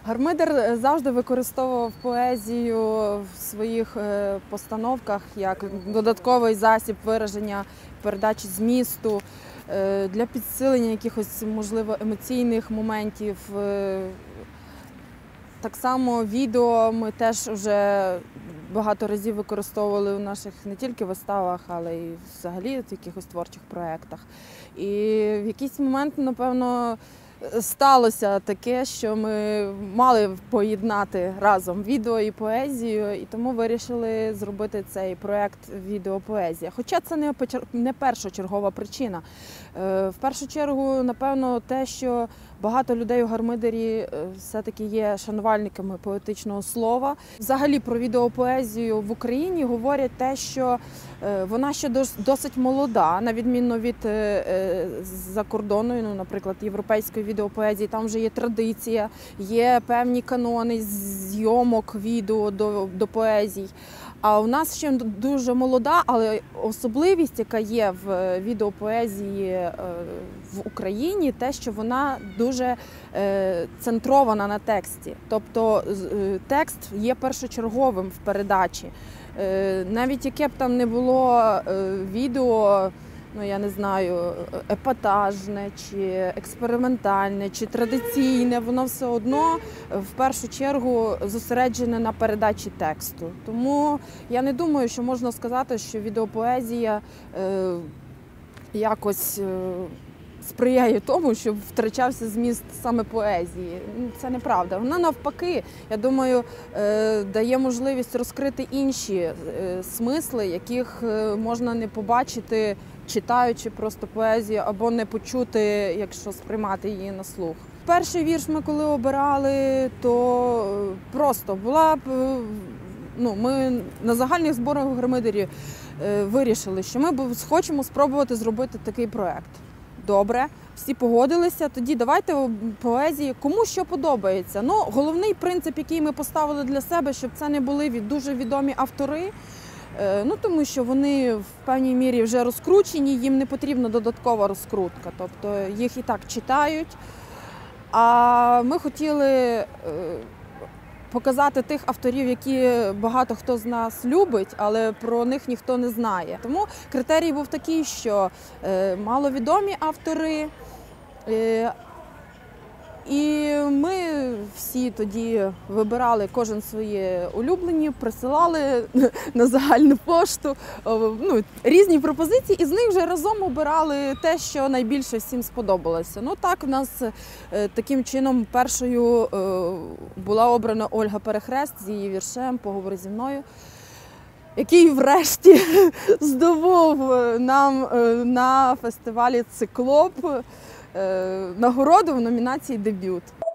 Гармидер завжди використовував поезію в своїх постановках як додатковий засіб вираження, передачі змісту, для підсилення якихось, можливо, емоційних моментів. Так само відео ми теж вже багато разів використовували у наших не тільки виставах, але й взагалі в якихось творчих проєктах. І в якийсь момент, напевно, сталося таке, що ми мали поєднати разом відео і поезію, і тому вирішили зробити цей проєкт «Відеопоезія». Хоча це не першочергова причина. В першу чергу, напевно, те, що багато людей у Гармидері все-таки є шанувальниками поетичного слова. Взагалі про відеопоезію в Україні говорять те, що вона ще досить молода, на відміну від закордонної, наприклад, європейської відеопоезії. Там вже є традиція, є певні канони зйомок відео до поезій. А у нас ще дуже молода, але особливість, яка є в відеопоезії в Україні, те, що вона дуже центрована на тексті. Тобто текст є першочерговим в передачі. Навіть яке б там не було відео, ну я не знаю, епатажне, чи експериментальне, чи традиційне, воно все одно в першу чергу зосереджене на передачі тексту. Тому я не думаю, що можна сказати, що відеопоезія якось сприяє тому, щоб втрачався зміст саме поезії. Це неправда. Вона навпаки, я думаю, дає можливість розкрити інші смисли, яких можна не побачити, читаючи просто поезію, або не почути, якщо сприймати її на слух. Перший вірш ми коли обирали, то просто була, ми на загальних зборах у Гармидері вирішили, що ми хочемо спробувати зробити такий проєкт. Добре, всі погодилися, тоді давайте поезії, кому що подобається. Головний принцип, який ми поставили для себе, щоб це не були дуже відомі автори, тому що вони в певній мірі вже розкручені, їм не потрібна додаткова розкрутка, тобто їх і так читають. А ми хотіли показати тих авторів, які багато хто з нас любить, але про них ніхто не знає. Тому критерій був такий, що маловідомі автори, і ми всі тоді вибирали кожен свої улюблені, присилали на загальну пошту різні пропозиції, і з них вже разом обирали те, що найбільше всім сподобалося. Так, в нас таким чином першою була обрана Ольга Перехрест з її віршем «Поговори зі мною», який врешті здобув нам на фестивалі «Циклоп» нагороду в номінації «Дебют».